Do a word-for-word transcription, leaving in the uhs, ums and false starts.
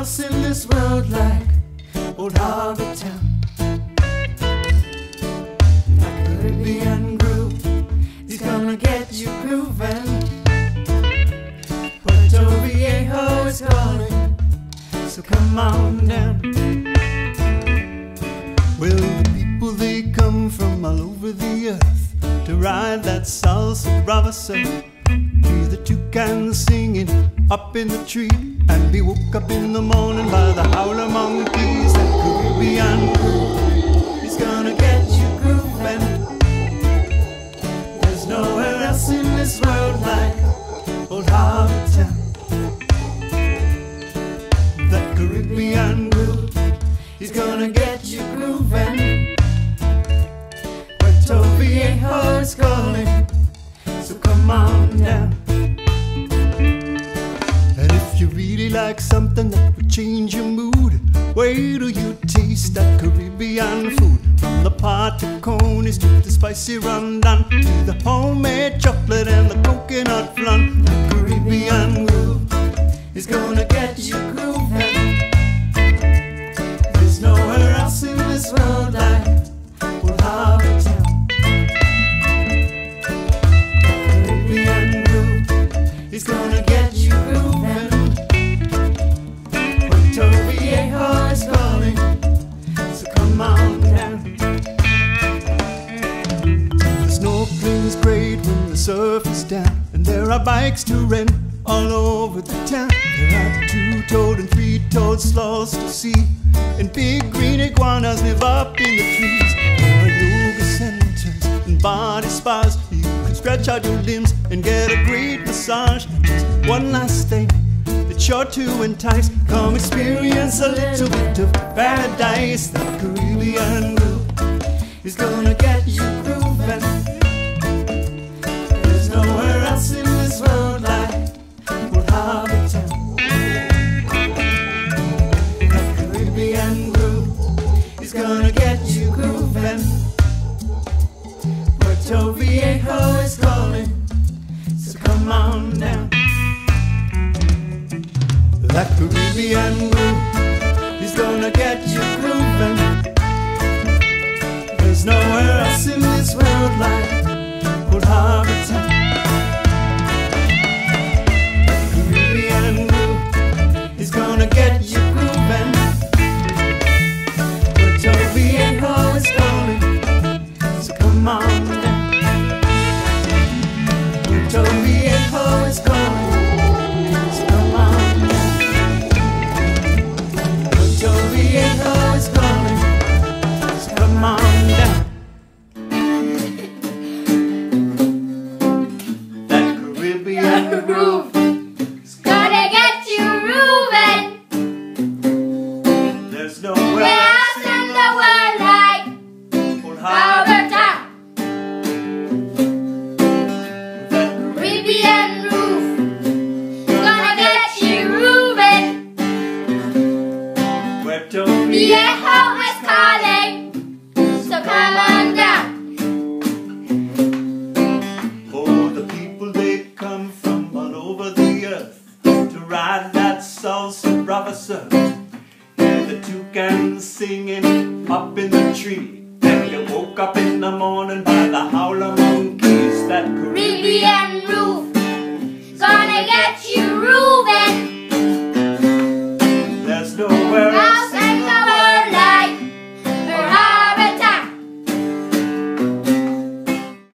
else in this world like old Harbor Town. That Caribbean groove is gonna get you grooving. Puerto Viejo is calling, so come on down. Well, the people, they come from all over the earth to ride that salsa brava surf. Hear the toucans singing up in the tree, and be woke up in the morning by the howler monkeys. That Caribbean groove is gonna get you grooving. There's nowhere else in this world like old Harbor Town. That Caribbean groove is gonna get you grooving. Puerto Viejo is calling, so come on down. And if you really like something that would change your mood, wait till you taste that Caribbean food. From the pot to conies to the spicy rundown, to the homemade chocolate and the coconut flan. The Caribbean groove is gonna get you grooving. There's nowhere else in this world like old Harbor Town. He's gonna get you grooving. Puerto Viejo is calling, so come on down. The snorkeling's great when the surf is down, and there are bikes to rent all over the town. There are two-toed and three-toed sloths to see, and big green iguanas live up in the trees. There are yoga centers and body spas. You can stretch out your limbs and get a great massage. Just one last thing that's sure to entice. Come experience a little bit of paradise. The Caribbean groove is gonna get you grooving. There's nowhere else in this world like old Harbor Town. The Caribbean groove is gonna get you grooving. Puerto Viejo is calling, so come on down. That Caribbean groove is gonna get you grooving. There's nowhere else in this world like old Harbor Town. That Caribbean groove is gonna get you grooving. Puerto Viejo is calling, so come on down. Puerto Viejo is calling, so come on down. Puerto Viejo is calling, so come on down. That Caribbean groove is gonna get you grooving. There's nowhere else in the world like old Harbor Town. Caribbean groove gonna get you grooving. Puerto Viejo is calling, so come on down. Oh, the people, they come from all over the earth to ride that salsa brava surf. Hear the toucans singing up in the tree, and they woke up in the morning by the howler monkeys. That Caribbean